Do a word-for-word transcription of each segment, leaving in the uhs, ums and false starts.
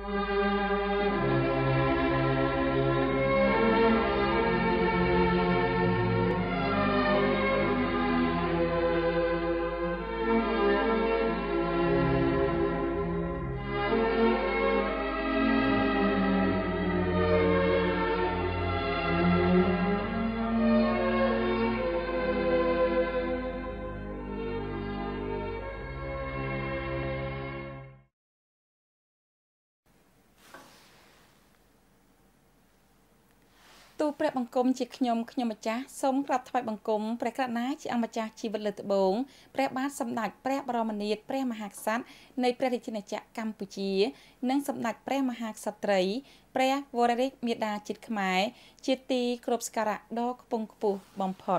ទូព្រះបង្គំជាខ្ញុំខ្ញុំម្ចាស់សូមក្រាបថ្វាយបង្គំព្រះករុណាជាអង្គម្ចាស់ជីវិតលើត្បូងព្រះបាទសម្ដេចព្រះបរមនាថព្រះមហាក្សត្រនៃព្រះរាជាណាចក្រកម្ពុជានិងសម្ដេចព្រះមហាក្សត្រីព្រះវររាជមាតាជាតិខ្មែរជាទីគោរពសក្ការៈដ៏ខ្ពង់ខ្ពស់បំផុត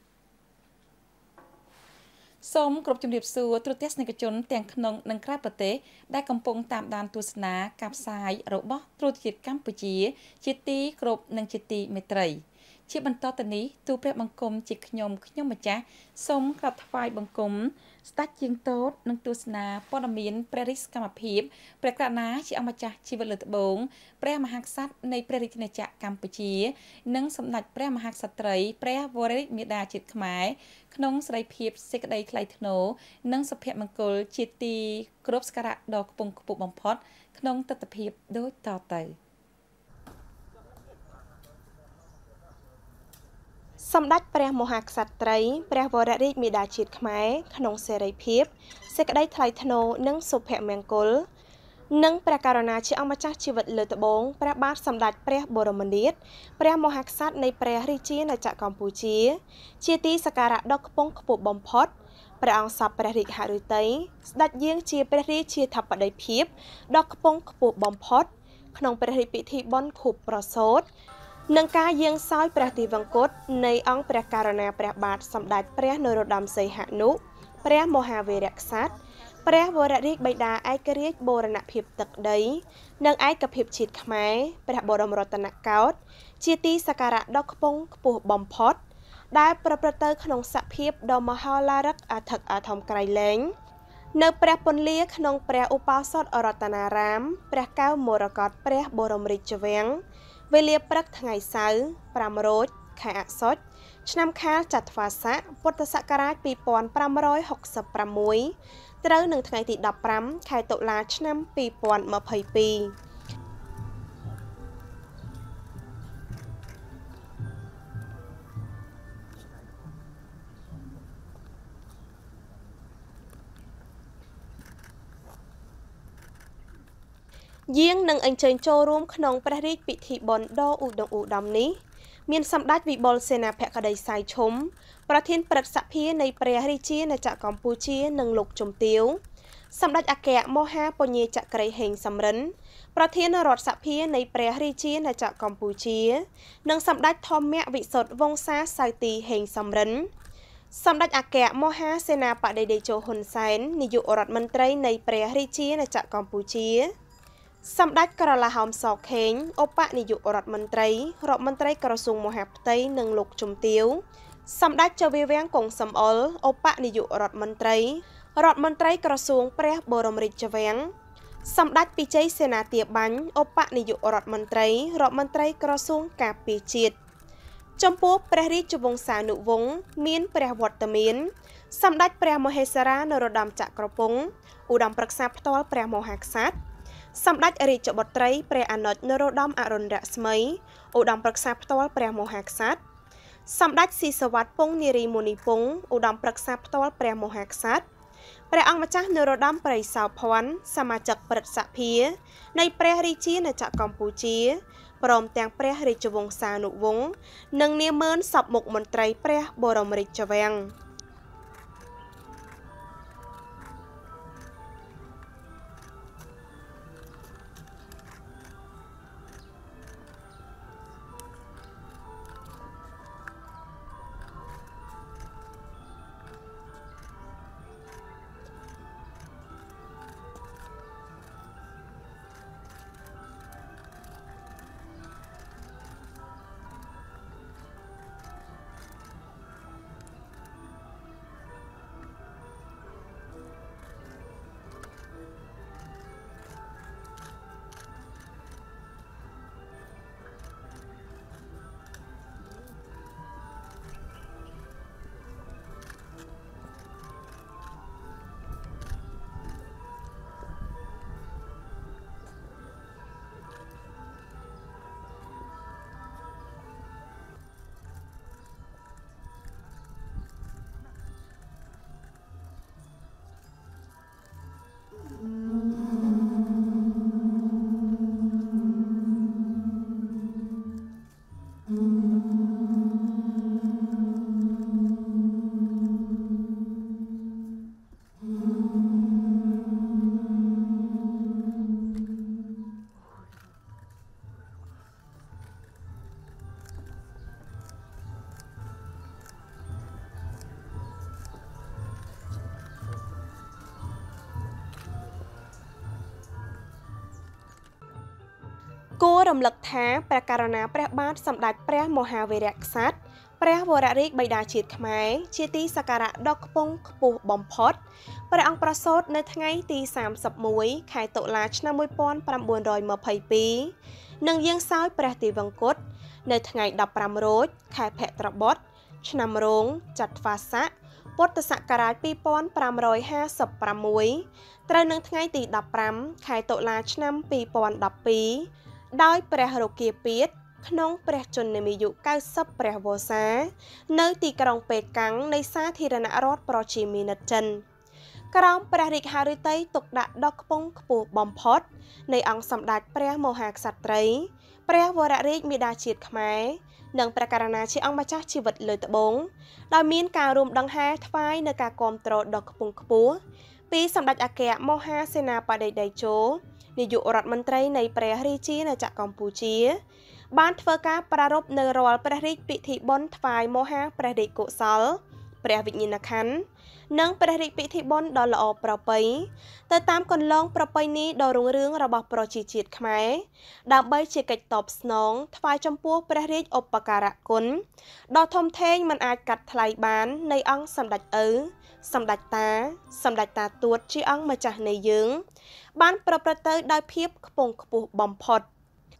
សូមគោរពជំរាបសួរទូរទស្សនិកជនទាំងក្នុងនិងក្រៅប្រទេសដែលកំពុងតាមដានទស្សនាការផ្សាយរបស់ទូរទស្សន៍កម្ពុជាជាទីគោរពនិងជាទីមេត្រីជាបន្តទៅនេះទូព្រះបង្គំជាខ្ញុំខ្ញុំម្ចាស់សូមក្រាបថ្វាយបង្គំស្ដេចជាងទតនិងទស្សនាព័ត៌មានព្រះរាជសកម្មភាពព្រះករុណាជាអង្គម្ចាស់ជីវិតលើត្បូងព្រះមហាក្សត្រនៃព្រះរាជាណាចក្រកម្ពុជានិងសម្ដេចព្រះមហាក្សត្រីព្រះវររាជមាតាជាតិខ្មែរក្នុងសេរីភាពសេចក្តីថ្លៃថ្នូរនិងសុភមង្គលជាទីគោរពសក្ការៈដ៏ខ្ពង់ខ្ពស់បំផុតក្នុងទិដ្ឋភាពដូចតទៅសម្ដេចព្រះមហាក្សត្រីព្រះវររាជមាតាជាតិខ្មែរក្នុងសេរីភាពសេចក្តីថ្លៃថ្នូរនិងសុភមង្គលនិងព្រះករុណាជាអង្គម្ចាស់ជីវិតលើត្បូងព្រះបាទសម្ដេចព្រះបរមនាថព្រះមហាក្សត្រនៃព្រះរាជាណាចក្រកម្ពុជាជាទីសក្ការៈដ៏ខ្ពង់ខ្ពស់បំផុតព្រះអង្គសពព្រះរាជហឫទ័យស្ដេចយាងជាព្រះរាជាធិបតីភាពដ៏ខ្ពង់ខ្ពស់បំផុតក្នុងព្រះរាជពិធីបុណ្យខួបប្រសូតនិងការយាងសោយព្រះទិវង្គតនៃអង្គព្រះករុណាព្រះបាទសម្ដេចព្រះនរោត្តមសីហនុព្រះមហាវីរក្សត្រព្រះវររាជបិតាឯករាជ្យបូរណភាពទឹកដីនិងឯកភាពជាតិខ្មែរព្រះបរមរតនកោដ្ឋជាទីសក្ការៈដ៏ខ្ពង់ខ្ពស់បំផុតដែលប្រព្រឹត្តទៅក្នុងសភាពដ៏មហោឡារិកអធិកអធមក្រៃលែងនៅព្រះពន្លាក្នុងព្រះឧបោសថរតនារាមព្រះកែវមរកតព្រះបរមរាជវាំងវេលាព្រឹកថ្ងៃសៅរ៍ប្រាំរោចខែអស្សុជឆ្នាំខាលចត្វាស័កពុទ្ធសករាជពីរពាន់ប្រាំរយហុកសិបប្រាំមួយត្រូវនឹងថ្ងៃទីដប់ប្រាំខែតុលាឆ្នាំពីរពាន់ម្ភៃពីរយាងនឹងអញ្ជើញចូលរួមក្នុងព្រះរាជពិធីបុណ្យដ៏ឧត្តុង្គឧត្តមនេះមានសម្ដេចវិបុលសេនាភក្តីសៃឈុំប្រធានព្រឹទ្ធសភានៃព្រះរាជាណាចក្រកម្ពុជានិងលោកជំទាវសម្ដេចអគ្គមហាពញាចក្រីហេងសំរិនប្រធានរដ្ឋសភានៃព្រះរាជាណាចក្រកម្ពុជានិងសម្ដេចធម្មវិសុទ្ធវង្សាសៅទីហេងសំរិនសម្ដេចអគ្គមហាសេនាបតីតេជោហ៊ុនសែននាយករដ្ឋមន្ត្រីនៃព្រះរាជាណាចក្រកម្ពុជាសម្ដេចក្រឡាហោមសខេងឧបនាយករដ្ឋមន្ត្រីរដ្ឋមន្ត្រីក្រសួងមហាផ្ទៃនិងលោកជំទាវសម្ដេចចៅវាវាំងកុងសំអល់ឧបនាយករដ្ឋមន្ត្រីរដ្ឋមន្ត្រីក្រសួងព្រះបរមរាជវាំងសម្ដេចពិជ័យសេនាទាបាញ់ឧបនាយករដ្ឋមន្ត្រីរដ្ឋមន្ត្រីក្រសួងការពារជាតិចំពោះព្រះរាជវង្សានុវង្សមានព្រះវត្តមានសម្ដេចព្រះមហេសរានរោត្តមចក្រពង្គឧត្តមប្រឹក្សាផ្ទាល់ព្រះមហាក្សត្រសម្ដេចរាជបុត្រីព្រះអនុជនរោត្តមអរុណរស្មីឧត្តមប្រឹក្សាផ្ទាល់ព្រះមហាក្សត្រសម្ដេចស៊ីសវត្តពងនារីមុនីពងឧត្តមប្រឹក្សាផ្ទាល់ព្រះមហាក្សត្រព្រះអង្គម្ចាស់នរោត្តមប្រៃសោភ័ណ្ឌសមាជិកព្រឹទ្ធសភានៃព្រះរាជាណាចក្រកម្ពុជាព្រមទាំងព្រះរាជវង្សានុវង្សនិងនាម៉ឺនសពមុខមន្ត្រីព្រះបរមរាជវាំងគួររំលឹកថាព្រះករុណាព្រះបាទសម្ដេចព្រះមហាវីរក្សត្រព្រះវររាជបិតាជាតិខ្មែរជាទីសក្ការៈដ៏ខ្ពង់ខ្ពស់បំផុតព្រះអង្គប្រសូតនៅថ្ងៃទីសាមសិបមួយខែតុលាឆ្នាំមួយពាន់ប្រាំបួនរយម្ភៃពីរនិងយាងសោយព្រះទិវង្គតនៅថ្ងៃដប់ប្រាំរោចខែភទ្របទឆ្នាំរោងចត្វាស័កពុទ្ធសករាជពីរពាន់ប្រាំរយហាសិបប្រាំមួយត្រូវនឹងថ្ងៃទីដប់ប្រាំខែតុលាឆ្នាំពីរពាន់ដប់ពីរដោយព្រះរគាពាធក្នុងព្រះជន្មាយុកៅសិបព្រះវស្សានៅទីក្រុងប៉េកាំងនៃសាធារណរដ្ឋប្រជាមានិតចិនក្រោមព្រះរាជហឫទ័យទុកដាក់ដ៏ខ្ពង់ខ្ពស់បំផុតនៃអង្គសម្ដេចព្រះមហាក្សត្រីព្រះវររាជមាតាជាតិខ្មែរនិងព្រះករុណាជាអង្គម្ចាស់ជីវិតលើត្បូងដោយមានការរួមដង្ហែថ្វាយនៅការគាំទ្រដ៏ខ្ពង់ខ្ពស់ពីសម្ដេចអគ្គមហាសេនាបតីតេជោនាយករដ្ឋមន្ត្រីនៃព្រះរាជាណាចក្រកម្ពុជាបានធ្វើការប្រារព្ធនៅរាល់ព្រះរាជពិធីបុណ្យថ្វាយមហាព្រះរាជកុសលព្រះវិញ្ញាណក្ខន្ធនិងព្រះរាជពិធីបុណ្យដ៏ល្អប្រពៃទៅតាមគន្លងប្រពៃណីដ៏រុងរឿងរបស់ប្រជាជាតិខ្មែរដើម្បីជាកិច្ចតបស្នងថ្វាយចំពោះព្រះរាជឧបការៈគុណដ៏ធំធេងមិនអាចកាត់ថ្លៃបាននៃអង្គសម្ដេចឪសម្ដេចតាសម្ដេចតាទួតជាអង្គម្ចាស់នៃយើងបានប្រព្រឹត្តទៅដោយភាពខ្ពង់ខ្ពស់បំផុត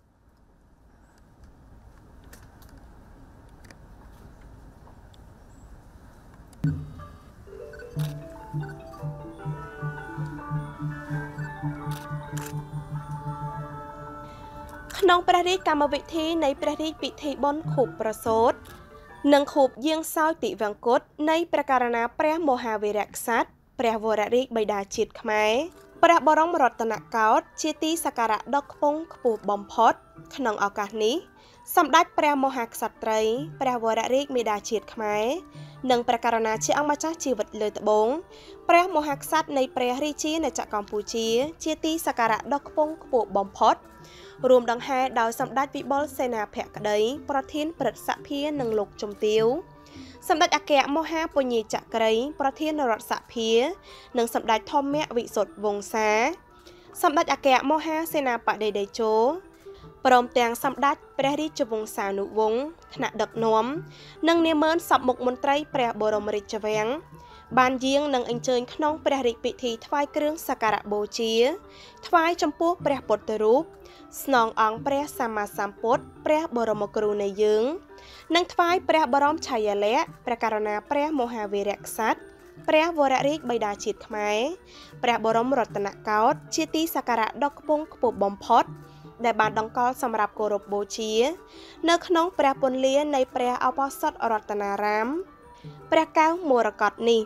ក្នុងព្រះរាជកម្មវិធីនៃព្រះរាជពិធីបុណ្យខួបប្រសូតនិងខួបយាងសោយទិវង្គតនៃព្រះករុណាព្រះមហាវីរក្សត្រព្រះវររាជបិតាជាតិខ្មែរព្រះបរមរតនកោដ្ឋជាទីសក្ការៈដ៏ខ្ពង់ខ្ពស់បំផុតក្នុងឱកាសនេះសម្ដេចព្រះមហាក្សត្រីព្រះវររាជមាតាជាតិខ្មែរនិងព្រះករុណាជាអង្គម្ចាស់ជីវិតលើត្បូងព្រះមហាក្សត្រនៃព្រះរាជាណាចក្រកម្ពុជាជាទីសក្ការៈដ៏ខ្ពង់ខ្ពស់បំផុតរួមដង្ហែដោយសម្ដេចវិបុលសេនាភក្តីប្រធានព្រឹទ្ធសភានិងលោកជំទាវសម្ដេចអគ្គមហាពញាចក្រីប្រធានរដ្ឋសភានិងសម្ដេចធម្មវិសុទ្ធវង្សាសម្ដេចអគ្គមហាសេនាបតីតេជោព្រមទាំងសម្ដេចព្រះរាជវង្សានុវង្សថ្នាក់ដឹកនាំនិងនាម៉ឺនសពមុខមន្ត្រីព្រះបរមរាជវាំងបានយាងនឹងអញ្ជើញក្នុងព្រះរាជពិធីថ្វាយគ្រឿងសក្ការៈបូជាថ្វាយចំពោះព្រះពុទ្ធរូបស្នងអង្គព្រះសម្មាសម្ពុទ្ធព្រះបរមគ្រូនៃយើងនិងថ្វាយព្រះបរមឆាយាល័ក្ខណ៍ព្រះករុណាព្រះមហាវីរក្សត្រព្រះវររាជបិតាជាតិខ្មែរព្រះបរមរតនកោដ្ឋជាទីសក្ការៈដ៏ខ្ពង់ខ្ពស់បំផុតដែលបានដង្កល់សម្រាប់គោរពបូជានៅក្នុងព្រះពន្លានៃព្រះឱបសថរតនារាមព្រះកែវមរកតនេះ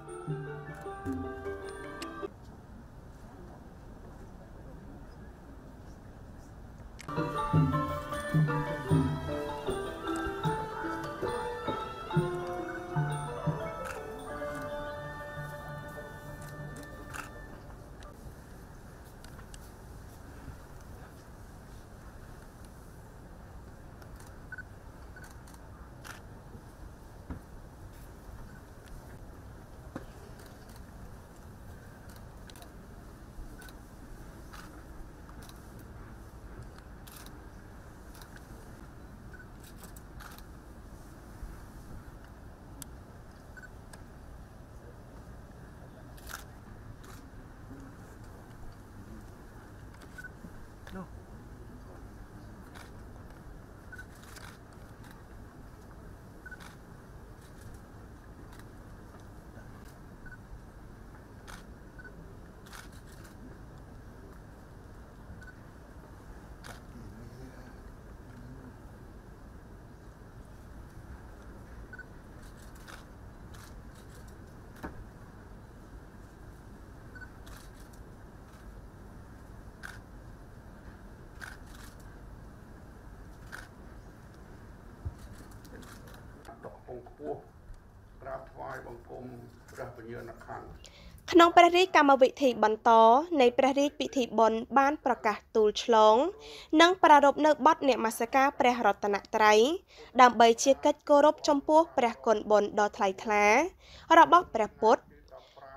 ខ្ពស់ក្រាបថ្វាយបង្គំព្រះវិញ្ញាណក្ខន្ធក្នុងព្រះរាជកម្មវិធីបន្តនៃព្រះរាជពិធីបុណ្យបានប្រកាសទូលឆ្លងនិងប្រារព្ធនៅបទនមស្ការព្រះរតនត្រ័យដើម្បីជាកិច្ចគោរពចំពោះព្រះគុណបុណ្យដ៏ថ្លៃថ្លារបស់ព្រះពុទ្ធ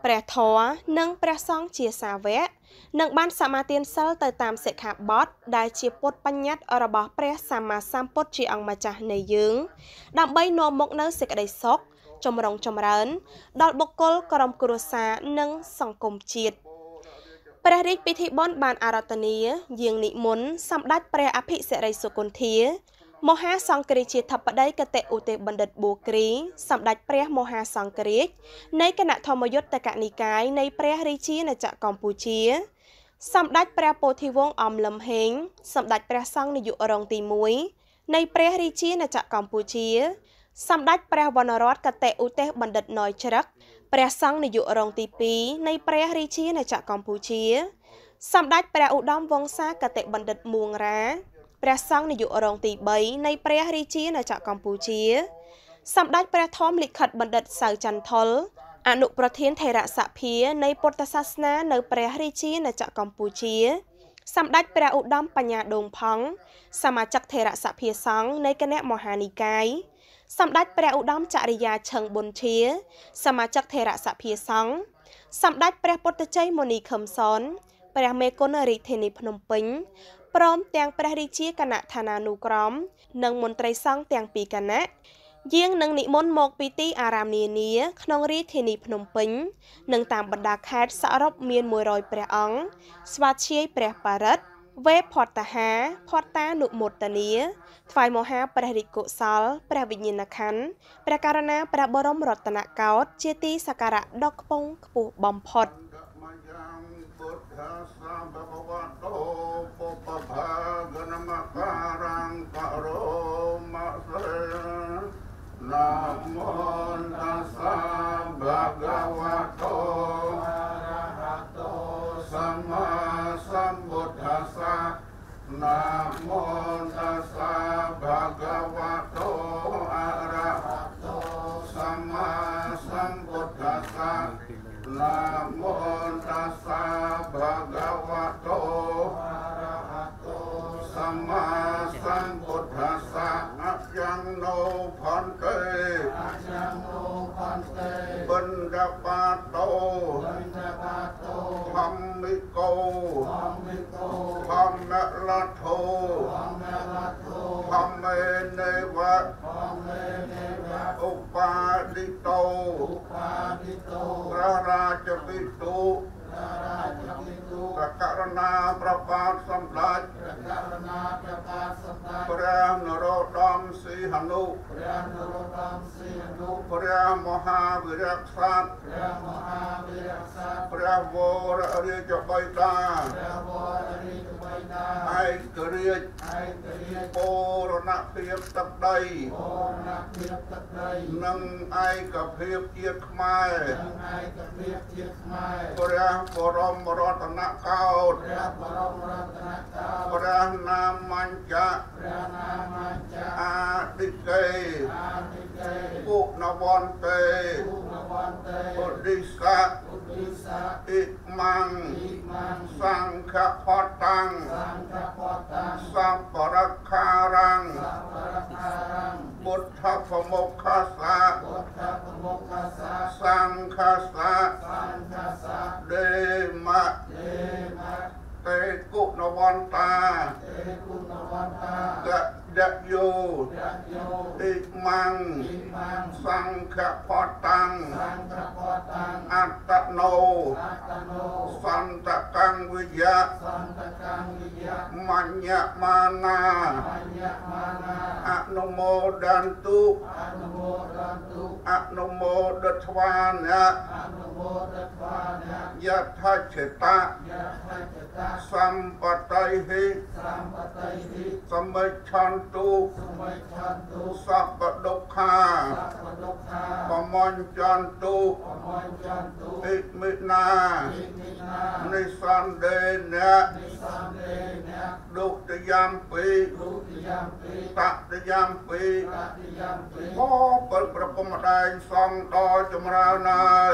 ព្រះធម៌និងព្រះសង្ឃជាសាវកនឹងបានសមាទានសិលទៅតាមសិក្ខាបទដែលជាពុទ្ធបញ្ញត្តិរបស់ព្រះសម្មាសម្ពុទ្ធជាអង្គម្ចាស់នៃយើងដើម្បីនាំមកនូវសេចក្តីសុខចម្រុងចម្រើនដល់បុគ្គលក្រុមគ្រួសារនិងសង្គមជាតិព្រះរាជពិធីបុណ្យបានអារាធនាយាងនិមន្តសម្ដេចព្រះអភិសិរិសុគន្ធា មហាសង្ឃរាជាធិបតីកតេឧទេបណ្ឌិតប៊ូគ្រីសម្ដេចព្រះមហាសង្ឃរាជនៃគណៈធម្មយុត្តកនិកាយនៃព្រះរាជាណាចក្រកម្ពុជាសម្ដេចព្រះពោធិវង្សអមលឹមហេងសម្ដេចព្រះសង្ឃនាយករងទីមួយនៃព្រះរាជាណាចក្រកម្ពុជាសម្ដេចព្រះវណ្ណរដ្ឋកតេឧទេបណ្ឌិតណយច្រឹកព្រះសង្ឃនាយករងទីពីរនៃព្រះរាជាណាចក្រកម្ពុជាសម្ដេចព្រះឧត្តមវង្សាកតេបណ្ឌិតមួងរ៉ាព្រះសង្ឃនាយករងទីបីនៃព្រះរាជាណាចក្រកម្ពុជាសម្ដេចព្រះធម្មលិខិតបណ្ឌិតសៅចន្ទថុលអនុប្រធានថេរសភានៃពុទ្ធសាសនានៅព្រះរាជាណាចក្រកម្ពុជាសម្ដេចព្រះឧត្តមបញ្ញាដងផង់សមាជិកថេរសភាសង្ឃនៃគណៈមហានិកាយសម្ដេចព្រះឧត្តមចរិយាឆឹងប៊ុនឈាសមាជិកថេរសភាសង្ឃសម្ដេចព្រះពុទ្ធជ័យមុនីខឹមសនព្រះមេគុណរាជធានីភ្នំពេញព្រមទាំងព្រះរាជាគណៈឋានានុក្រមនិងមន្ត្រីសង្ឃទាំងពីរគណៈយាងនឹងនិមន្តមកពីទីអារាមនានាក្នុងរាជធានីភ្នំពេញនិងតាមបណ្ដាខេត្តសរុបមានមួយរយព្រះអង្គស្វាធ្យាយព្រះបរិត្តវេផតតាហាផតតានុមោទនាថ្វាយមហាព្រះរាជកុសលព្រះវិញ្ញាណក្ខន្ធព្រះករុណាព្រះបរមរតនកោដ្ឋជាទីសក្ការៈដ៏ខ្ពង់ខ្ពស់បំផុតนะโมตัสสะภะคะวะโตอะระหะโตสัมมาสัมพุทธัสสะนะโมตัสสะภะคะวะโตอะระหะโตสัมมาสัมพุทธัสสะนะโมตัสสะภะคะวะโตอะระหะโตสัมมาสัมพุทธัสสะอะยังโนพันเตอะยังโนพันเตบันดาปาโตบันดาปาโตธัมมิโกธัมมิโกธัมมะละโทธัมมะละโทธัมเมเนวะธัมเมเนวะอุปาดิโตอุปาดิโตพระราชปิตุพระราชปิตุพระกรุณาประภาสสัมดัติพระกรุณาประภาสสัมดัติพระนโรดมสีหนุพระนโรดมสีหนุพระมหาวิรักษัตริย์พระมหาวิรักษัตริย์พระวรริจบิดาพระวรริจบิดาไอ้กรียไอ้กรียโปรณเพียบตักใดโปรณเพียบตักใดนังไอ้กับเพียบเจียดขมายนังไอ้กับเพียบเจียดขมายพระบรมรัตนกาลพระบรมรัตนกาลพระนามัญจะพระนามัญจะอาดิเกอาดิเกปุณวันเตปุณวันเตอุดิสะอุดิสะอิมังอิมังสังฆพตังสังฆพตังสัมปรักขารังสัมปรักขารังบุตถพโมคคัสสะบุตถพโมคคัสสะสังคัสสะสังคัสสะเดมะเดมะเตกุณวันตาเตกุณวันตากะดะโยดะโยอิมังอิมังสังฆพตังสังฆพตังอัตตโนอัตตโนสันตกังวิยะสันตกังวิยะมัญญมานามัญญมานาอนุโมดันตุอนุโมดันตุอนุโมดัทวานะอนุโมดัทวานะยัตถเฉตะยัตถเฉตะสัมปตยหิสัมปตยหิสมัยชันตุสมัยชันตุสัพพดุขาสัพพดุขาปมัญจันตุปมัญจันตุอิมินาอิมินานิสันเดนะนิสันเดนะดุติยามปีตัตยามปีขอเปิดประกมได้สองดอจมรานาย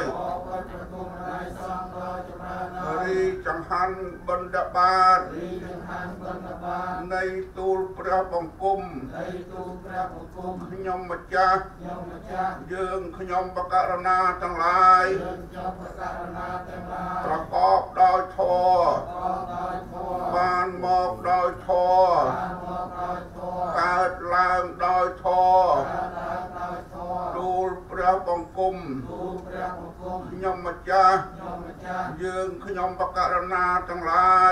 รีจังหันบรรดาบาทในตูลพระบังกุมขยมมัจจายืงขยมประการนาทั้งหลายประกอบโดยทอบานมอบโดยทอการล้างโดยทอดูพระบังกุมขยมมัจจายืงขยมประการนาทั้งหลาย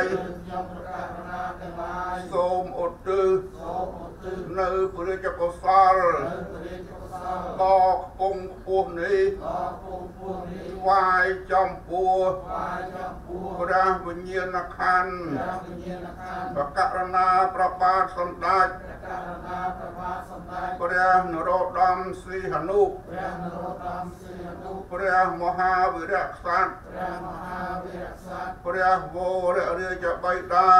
โสมอดตือในพระเจ้ากุศลต่อปงปูนี้วายจอมปูพระวิญญาณขันธ์ประการนาประปาสมดัติพระนโรดมสีหนุพระมหาวิรักษัตริย์พระวรเรียจใบดา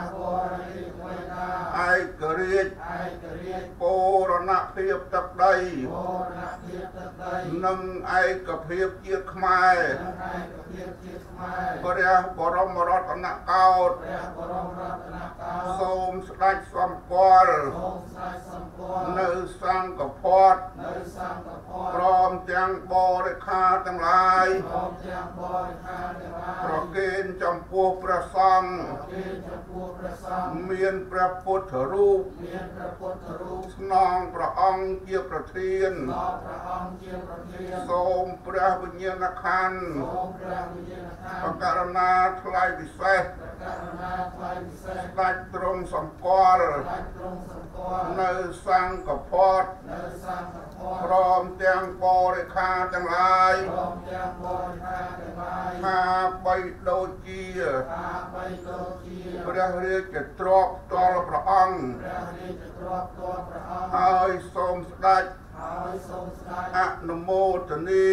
ไอกรีดโปรณะเพียบตักใดนึ่งไอกระเพียบเกียรติขมายพระบรมรัตนเกาตทรงสดัยสมกอลในสังกพอดพร้อมแจงบริคาทั้งหลายประเกณฑ์จำพวกประสังเมียนพระพุทธรูปสนองพระองค์เกี่ยวประเทียนทรงพระวิญญาณขันธ์ประการนาทลายวิเศษได้ตรงสมกอลในสังกพอดพร้อมแจงบริคาทั้งหลายข้าไปโดจีพระเรียกจะตรอกตอลพระองค์ให้ทรงสดัยอนุโมทนี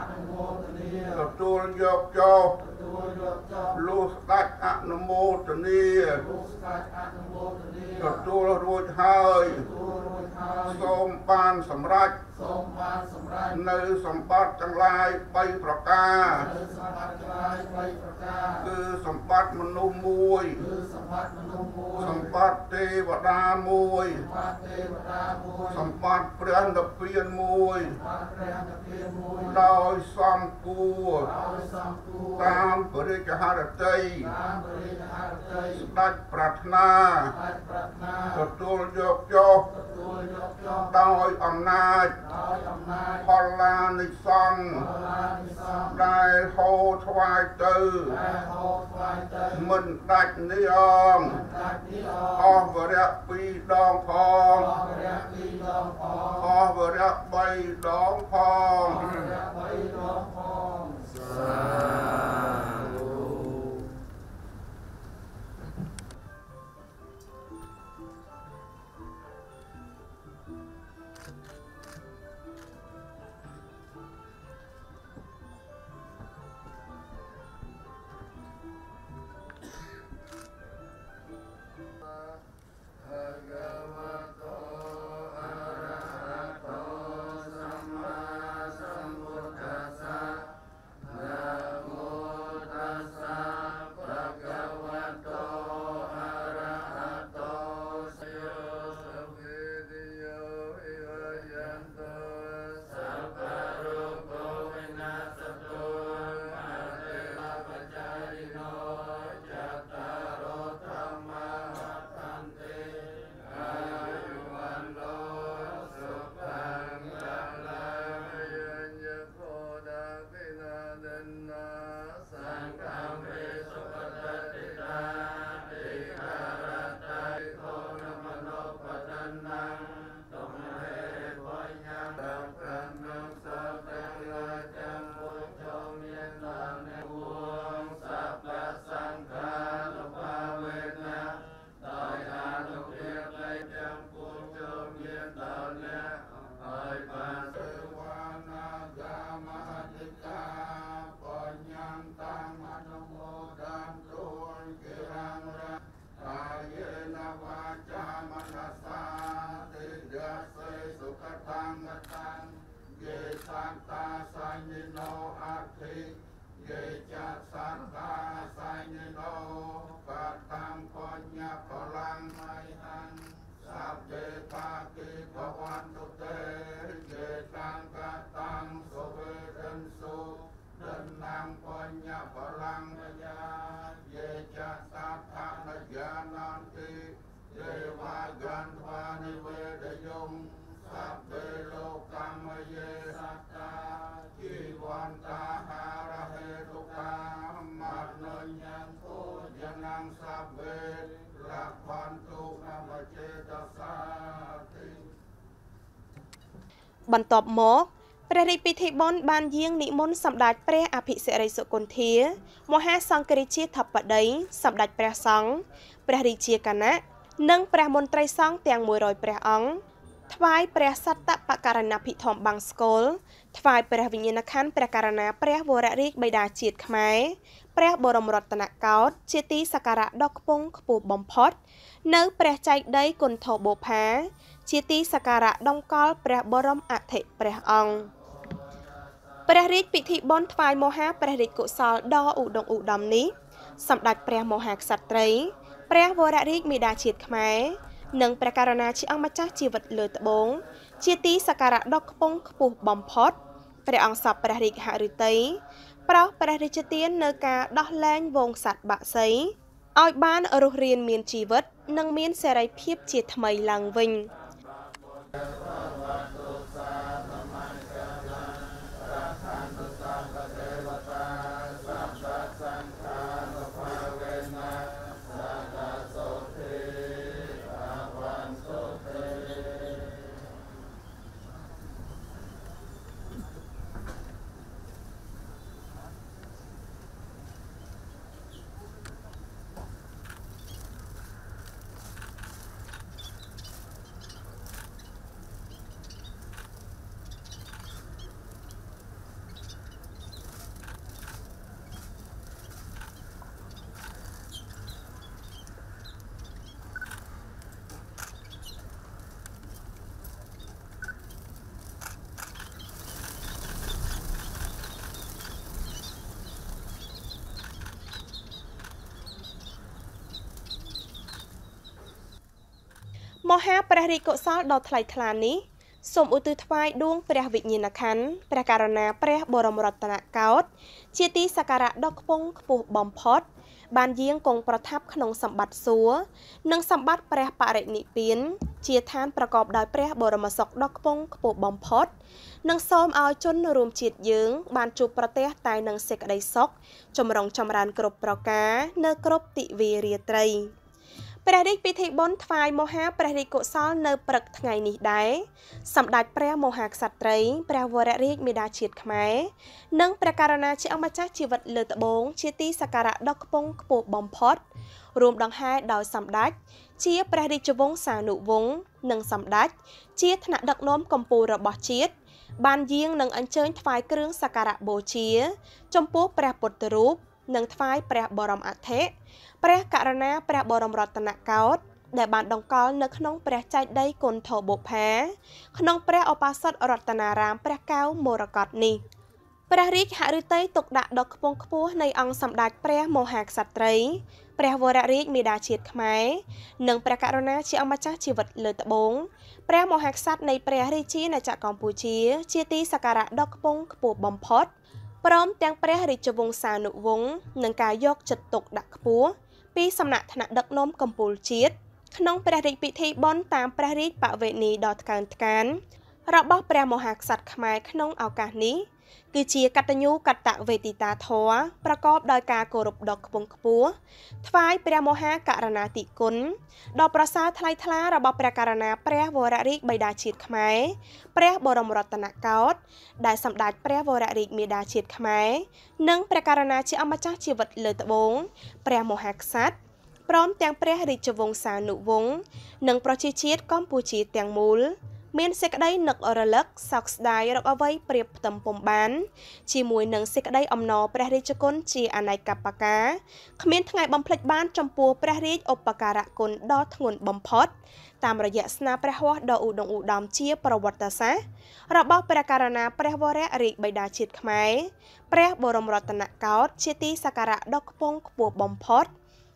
ទទួលយកចោលោកស្ដេចអនុមោទនីទទួលរួចហើយសូមបានសម្រេចនៅសម្បត្តិទាំងឡាយបីប្រការគឺសម្បត្តិមនុស្សមួយសម្បត្តិទេវតាមួយសម្បត្តិព្រះនិព្វានមួយដោយសំគួរតាមបរិជ្ជហរតីស្ដេចប្រាថ្នាទទួលយកចុះដោយអំណាចផលឡានិសង្ឃដែលហូរថ្វាយទៅមិនដាច់នេះអងអស់វរៈពីរដងផងអស់វរៈបីដងផង Namo งไมหังสัพเพปาติภวันตุเตเจตังกตังโสเวทันสุดันนังปัญญาพลังญาเยจัตตาธานญาณันติเทวากันวานิเวทยงสัพเพโลกัมเยสัตตาจีวันตาหาระเหตุกามัตโนยังโคยนังสัพเพรักพันตุนามเจตสาติបន្ទាប់មកព្រះរាជពិធីបុណ្យបានយាងនិមន្តសម្ដេចព្រះអភិសិរិសុគន្ធាមហាសង្ឃរាជាធិបតីសម្ដេចព្រះសង្ឃព្រះរាជាគណៈនិងព្រះមន្ត្រីសង្ឃទាំងមួយរយព្រះអង្គថ្វាយព្រះសត្តបករណភិធម្មបង្សកលថ្វាយព្រះវិញ្ញាណក្ខន្ធព្រះករណាព្រះវររាជបិតាជាតិខ្មែរព្រះបរមរតនកោដ្ឋជាទីសក្ការៈដ៏ខ្ពង់ខ្ពស់បំផុតនៅព្រះចែកដីគុណធបូផាជាទីសក្ការៈដង្កល់ព្រះបរមអធិព្រះអង្គព្រះរាជពិធីបុណ្យថ្វាយមហាព្រះរាជកុសលដ៏ឧត្តមឧត្តមនេះសម្ដេចព្រះមហាក្សត្រីព្រះវររាជមេដាជាតិខ្មែរនិងព្រះករុណាជាអង្គម្ចាស់ជីវិតលើត្បូងជាទីសក្ការៈដ៏ខ្ពង់ខ្ពស់បំផុតព្រះអង្គសពព្រះរាជហឫទ័យប្រោសព្រះរាជទាននៅការដោះលែងវងសត្វបក្សីឲ្យបានរស់រានមានជីវិតនិងមានសេរីភាពជាថ្មីឡើងវិញមហាព្រះរាជកុសលដ៏ថ្លៃថ្លានេះសូមឧទ្ទិសថ្វាយដួងព្រះវិញ្ញាណក្ខន្ធព្រះករុណាព្រះបរមរតនកោដ្ឋជាទីសក្ការៈដ៏ខ្ពង់ខ្ពស់បំផុតបានយាងគង់ប្រថាប់ក្នុងសម្បត្តិសួគ៌និងសម្បត្តិព្រះបរិនិព្វានជាឋានប្រកបដោយព្រះបរមសុខដ៏ខ្ពង់ខ្ពស់បំផុតនិងសូមឲ្យជនរួមជាតិយើងបានជួបប្រទះតែនឹងសេចក្តីសុខចម្រុងចម្រើនគ្រប់ប្រការនៅគ្រប់ទិវារាត្រីព្រះរាជពិធីបុណ្យថ្វាយមហាព្រះរាជកុសលនៅព្រឹកថ្ងៃនេះដែរសម្ដេចព្រះមហាក្សត្រីព្រះវររាជមេដាជាតិខ្មែរនិងព្រះករុណាជាអង្គម្ចាស់ជីវិតលើត្បូងជាទីសក្ការៈដ៏ខ្ពង់ខ្ពស់បំផុតរួមដង្ហែដោយសម្ដេចជាព្រះរាជវង្សានុវង្សនិងសម្ដេចជាថ្នាក់ដឹកនាំកម្ពុជារបស់ជាតិបានយាងនឹងអញ្ជើញថ្វាយគ្រឿងសក្ការៈបូជាចំពោះព្រះពុទ្ធរូបនិងថ្វាយព្រះបរមអធិព្រះករុណាព្រះបរមរតនកោដ្ឋដែលបានដង្កល់នៅក្នុងព្រះចែកដីគុណធបូផាក្នុងព្រះឧបាសិករតនារាមព្រះកៅមរកតនេះព្រះរាជហឫទ័យទុកដាក់ដ៏ខ្ពង់ខ្ពស់នៃអង្គសម្ដេចព្រះមហាក្សត្រីព្រះវររាជមេដាជាតិខ្មែរនិងព្រះករុណាជាអង្គម្ចាស់ជីវិតលើត្បូងព្រះមហាក្សត្រនៃព្រះរាជាណាចក្រកម្ពុជាជាទីសក្ការៈដ៏ខ្ពង់ខ្ពស់បំផុតព្រមទាំងព្រះរាជវង្សានុវង្សនិងការយកចិត្តទុកដាក់ខ្ពស់ពីសំណាក់ថ្នាក់ដឹកនាំកម្ពុជាជាតិក្នុងព្រះរាជពិធីបុណ្យតាមព្រះរាជបវេណីដ៏ថ្កើងថ្កានរបស់ព្រះមហាក្សត្រខ្មែរក្នុងឱកាសនេះគឺជាកតញ្ញូកតវេទិតាធម៌ប្រកបដោយការគោរពដ៏ខ្ពង់ខ្ពស់ថ្វាយព្រះមហាករុណាធិគុណដ៏ប្រសើរថ្លៃថ្លារបស់ព្រះករុណាព្រះវររាជបិតាជាតិខ្មែរព្រះបរមរតនកោដ្ឋដែលសម្ដេចព្រះវររាជមេដាជាតិខ្មែរនិងព្រះករុណាជាអម្ចាស់ជីវិតលើត្បូងព្រះមហាក្សត្រព្រមទាំងព្រះរាជវង្សានុវង្សនិងប្រជាជាតិកម្ពុជាទាំងមូលមានសេចក្តីនឹករលឹកសោកស្ដាយរកអ្វីប្រៀបផ្ទឹមពុំបានជាមួយនឹងសេចក្តីអំណរព្រះរាជគុណជាអនេកបការគ្មានថ្ងៃបំភ្លេចបានចំពោះព្រះរាជឧបការៈគុណដ៏ធ្ងន់បំផុតតាមរយៈស្នាព្រះហស្ថដ៏ឧត្តមឧត្តមជាប្រវត្តិសាស្ត្ររបស់ព្រះករុណាព្រះវររាជបិតាជាតិខ្មែរព្រះបរមរតនកោដ្ឋជាទីសក្ការៈដ៏ខ្ពង់ខ្ពស់បំផុត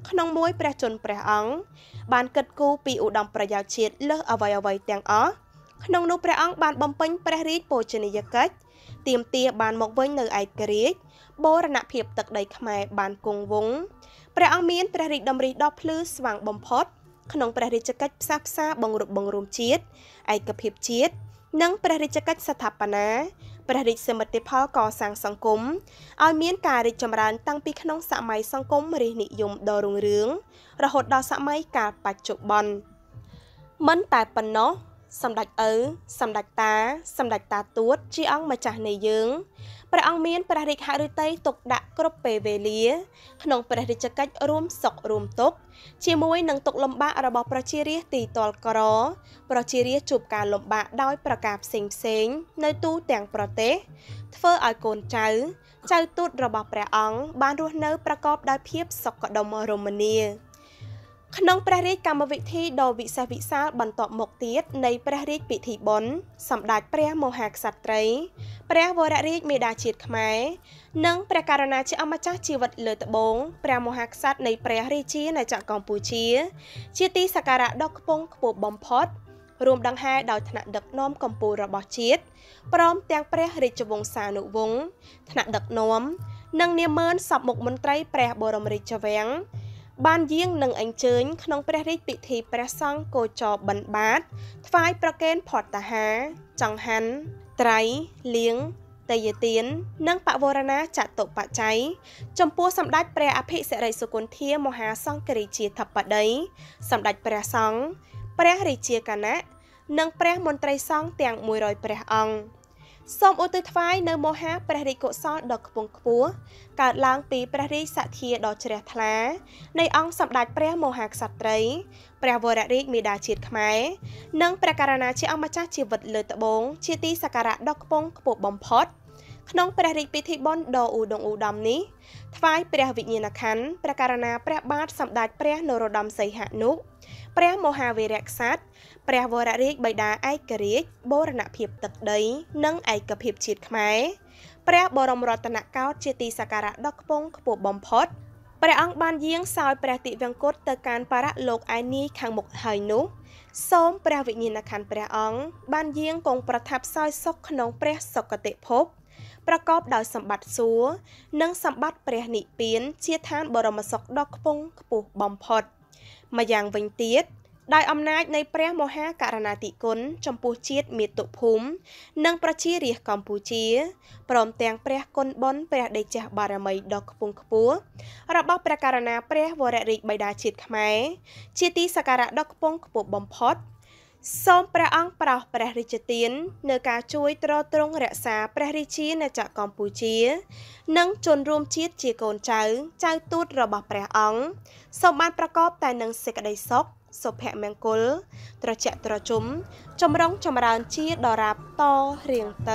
ក្នុងមួយព្រះជន្មព្រះអង្គបានគិតគូរពីឧត្តមប្រយោជន៍ជាតិលើសអ្វីអ្វីទាំងអស់ក្នុងនោះព្រះអង្គបានបំពេញព្រះរាជបូជនីយកិច្ចទាមទារបានមកវិញនៅឯករាជ្យបូរណភាពទឹកដីខ្មែរបានគង់វង្សព្រះអង្គមានព្រះរាជតម្រិះដ៏ភ្លឺស្វាងបំផុតក្នុងព្រះរាជកិច្ចផ្សះផ្សាបង្រួបបង្រួមជាតិឯកភាពជាតិនិងព្រះរាជកិច្ចស្ថាបនាព្រះរាជសមិទ្ធផលកសាងសង្គមឲ្យមានការរីកចម្រើនតាំងពីក្នុងសម័យសង្គមរាស្ត្រនិយមដ៏រុងរឿងរហូតដល់សម័យកាលបច្ចុប្បន្នមិនតែប៉ុណ្ណោះសម្ដេចឪសម្ដេចតាសម្ដេចតាទួតជាអង្គម្ចាស់នៃយើងព្រះអង្គមានព្រះរាជហឫទ័យទុកដាក់គ្រប់ពេលវេលាក្នុងព្រះរាជកិច្ចរួមសុខរួមទុក្ខជាមួយនឹងទុក្ខលំបាករបស់ប្រជារាស្ត្រទីតលក្រប្រជារាស្ត្រជួបការលំបាកដោយប្រការផ្សេងផ្សេងនៅទូទាំងប្រទេសធ្វើឲ្យកូនចៅចៅទូតរបស់ព្រះអង្គបានរស់នៅប្រកបដោយភាពសុខដុមរមនាក្នុងព្រះរាជកម្មវិធីដ៏វិសេសវិសាលបន្តមកទៀតនៃព្រះរាជពិធីបុណ្យសម្ដេចព្រះមហាក្សត្រីព្រះវររាជមេដាជាតិខ្មែរនិងព្រះករុណាជាអម្ចាស់ជីវិតលើត្បូងព្រះមហាក្សត្រនៃព្រះរាជាណាចក្រកម្ពុជាជាទីសក្ការៈដ៏ខ្ពង់ខ្ពស់បំផុតរួមដង្ហែដោយថ្នាក់ដឹកនាំកម្ពុជារបស់ជាតិព្រមទាំងព្រះរាជវង្សានុវង្សថ្នាក់ដឹកនាំនិងនាម៉ឺនសពមុខមន្ត្រីព្រះបរមរាជវាំងបានយាងនឹងអញ្ជើញក្នុងព្រះរាជពិធីព្រះសង្ឃគោចរបិណ្ឌបាតថ្វាយប្រគេនផតតាហាចង្ហាន់ត្រៃលៀងតយទាននិងបវរណាចតុបច្ច័យចំពោះសម្ដេចព្រះអភិសិរិសុគន្ធាមហាសង្ឃរាជាធិបតីសម្ដេចព្រះសង្ឃព្រះរាជាគណៈនិងព្រះមន្ត្រីសង្ឃទាំងមួយរយព្រះអង្គសូមឧទ្ទិសថ្វាយនៅមហាព្រះរាជកុសលដ៏ខ្ពង់ខ្ពស់កើតឡើងពីព្រះរាជសទ្ធាដ៏ជ្រះថ្លានៃអង្គសម្ដេចព្រះមហាក្សត្រីព្រះវររាជមេដាជាតិខ្មែរនិងព្រះករុណាជាអម្ចាស់ជីវិតលើត្បូងជាទីសក្ការៈដ៏ខ្ពង់ខ្ពស់បំផុតក្នុងព្រះរាជពិធីបុណ្យដ៏ឧត្តុង្គឧត្តមនេះថ្វាយព្រះវិញ្ញាណក្ខន្ធព្រះករុណាព្រះបាទសម្ដេចព្រះនរោត្តមសីហនុព្រះមហាវីរក្សត្រព្រះវររាជបិតាឯករាជ្យបូរណភាពទឹកដីនិងឯកភាពជាតិខ្មែរព្រះបរមរតនកោដ្ឋជាទីសក្ការៈដ៏ខ្ពង់ខ្ពស់បំផុតព្រះអង្គបានយាងសោយព្រះទិវង្គតទៅកាន់បរលោកឯនីខាងមុខហើយនោះសូមព្រះវិញ្ញាណក្ខន្ធព្រះអង្គបានយាងគង់ប្រថាប់សោយសុខក្នុងព្រះសុគតិភពប្រកបដោយសម្បត្តិសួគ៌និងសម្បត្តិព្រះនិព្វានជាឋានបរមសុខដ៏ខ្ពង់ខ្ពស់បំផុតម្យ៉ាងវិញទៀតដោយអំណាចនៃព្រះមហាករុណាធិគុណចំពោះជាតិមាតុភូមិនិងប្រជារាស្ត្រកម្ពុជាព្រមទាំងព្រះគុណបុណ្យព្រះដេជះបារមីដ៏ខ្ពង់ខ្ពស់របស់ព្រះករុណាព្រះវររាជបិតាជាតិខ្មែរជាទីសក្ការៈដ៏ខ្ពង់ខ្ពស់បំផុតសូមព្រះអង្គប្រោសព្រះរាជទាននៅការជួយទ្រទ្រង់រក្សាព្រះរាជាណាចក្រកម្ពុជានិងជនរួមជាតិជាកូនចៅចៅទូតរបស់ព្រះអង្គសូមបានប្រកបតែនឹងសេចក្តីសុខសុភមង្គលត្រជាក់ត្រជុំចម្រុងចម្រើនជាដរាបតរៀងទៅ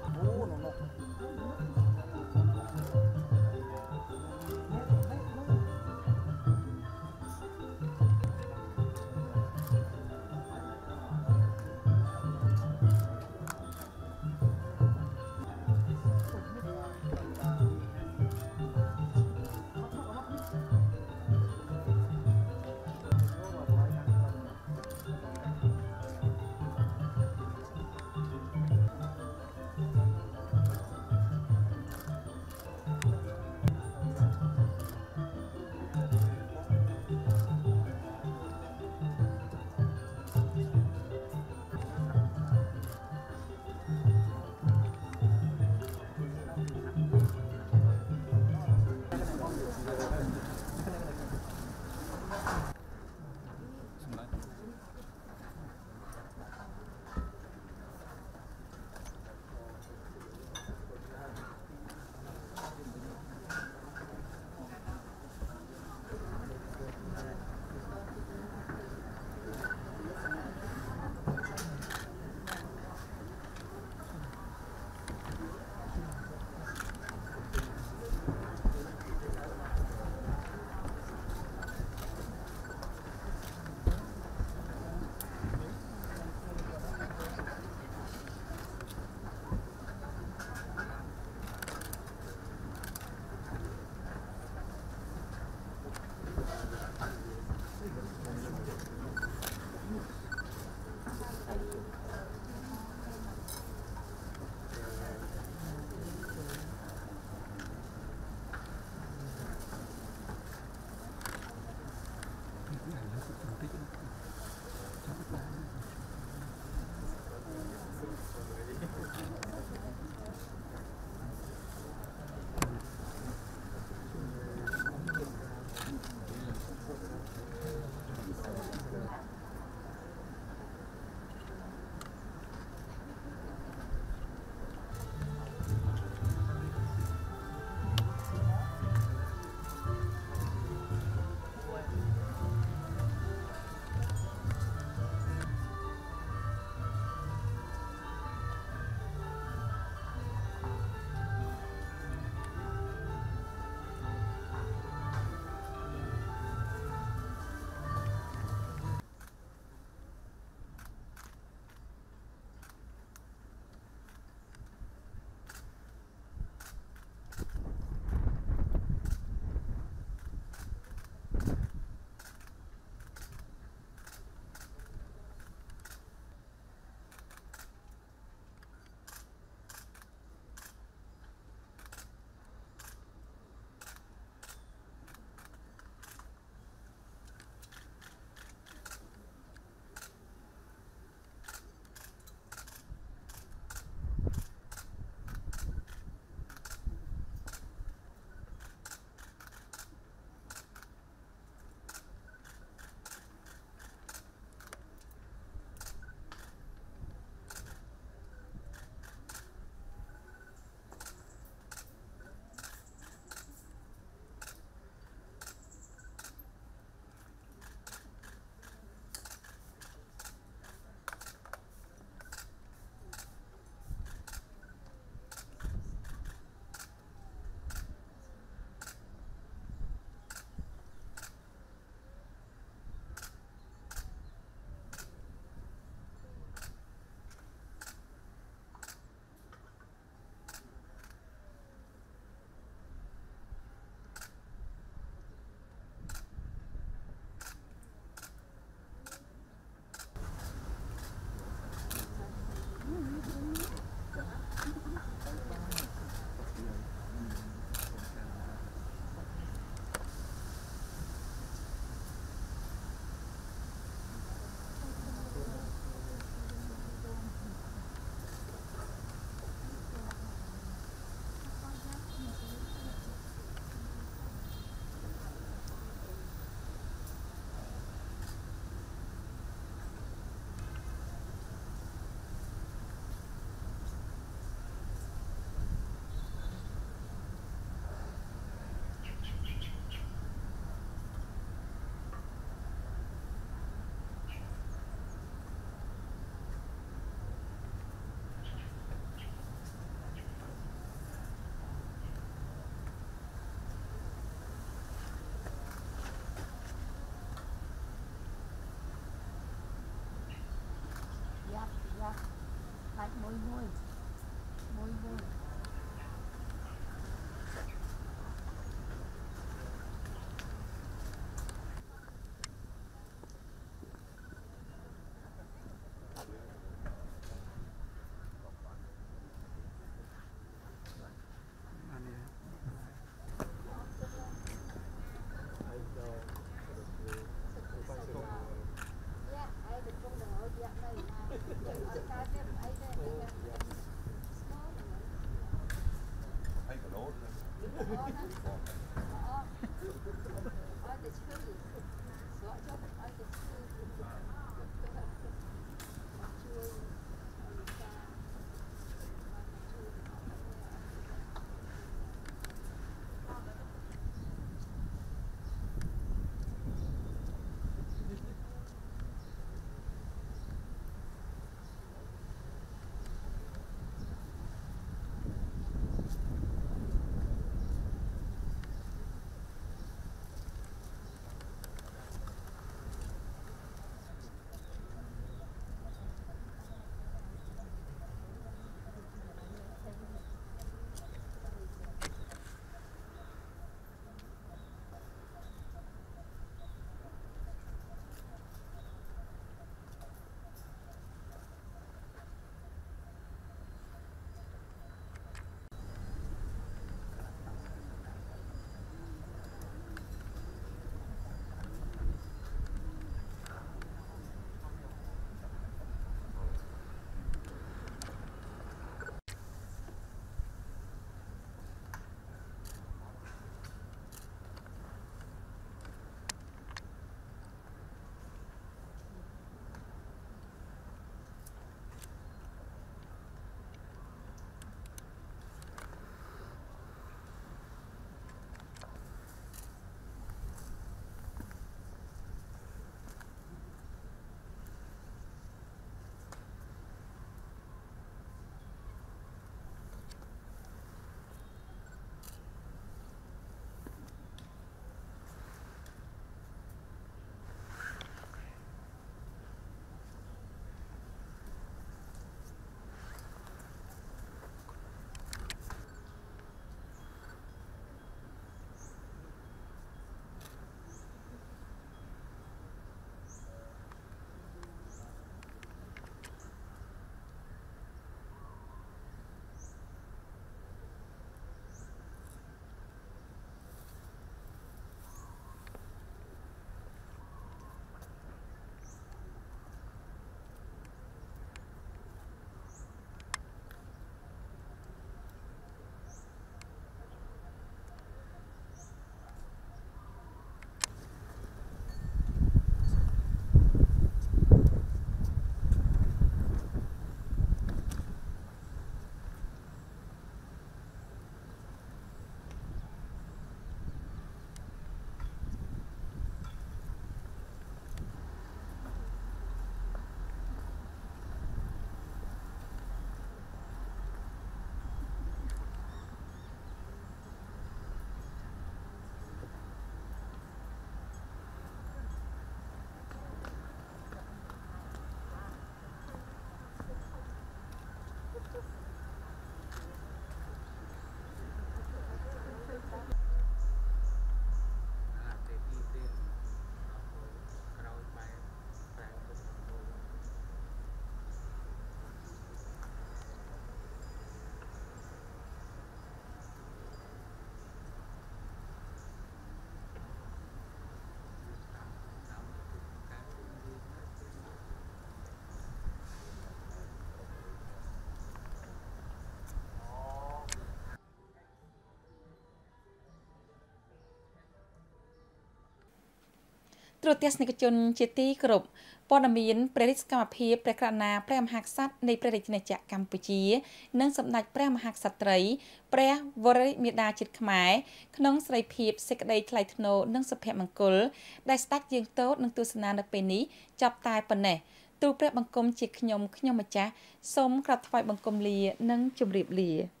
ត្រួតទស្សនិកជនជាទីគោរពព័ត៌មានព្រះរាជកម្មភាពព្រះករុណាព្រះមហាក្សត្រនៃព្រះរាជាណាចក្រកម្ពុជានិងសម្ដេចព្រះមហាក្សត្រីព្រះវររាជមាតាជាតិខ្មែរក្នុងសេរីភាពសេចក្តីថ្លៃថ្នូរនិងសុភមង្គលដែលស្ដេចយាងទតនឹងទស្សនានៅពេលនេះចាប់តែប៉ុណ្ណេះទូលព្រះបង្គំជាខ្ញុំខ្ញុំម្ចាស់សូមក្រាបថ្វាយបង្គំលានិងជម្រាបលា